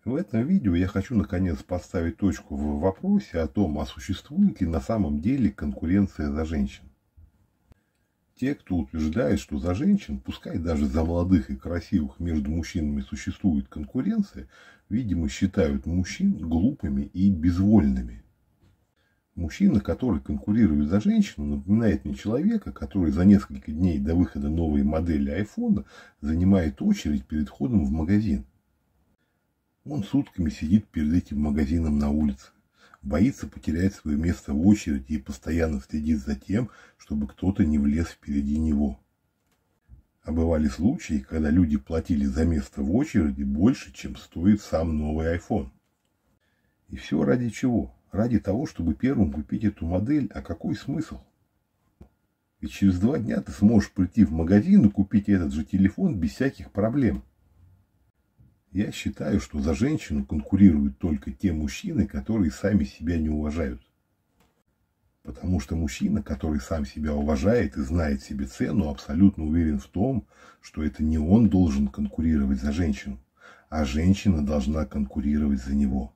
В этом видео я хочу наконец поставить точку в вопросе о том, а существует ли на самом деле конкуренция за женщин. Те, кто утверждает, что за женщин, пускай даже за молодых и красивых, между мужчинами существует конкуренция, видимо, считают мужчин глупыми и безвольными. Мужчина, который конкурирует за женщину, напоминает мне человека, который за несколько дней до выхода новой модели айфона занимает очередь перед входом в магазин. Он сутками сидит перед этим магазином на улице, боится потерять свое место в очереди и постоянно следит за тем, чтобы кто-то не влез впереди него. А бывали случаи, когда люди платили за место в очереди больше, чем стоит сам новый iPhone. И все ради чего? Ради того, чтобы первым купить эту модель, а какой смысл? Ведь через 2 дня ты сможешь прийти в магазин и купить этот же телефон без всяких проблем. Я считаю, что за женщину конкурируют только те мужчины, которые сами себя не уважают. Потому что мужчина, который сам себя уважает и знает себе цену, абсолютно уверен в том, что это не он должен конкурировать за женщину, а женщина должна конкурировать за него.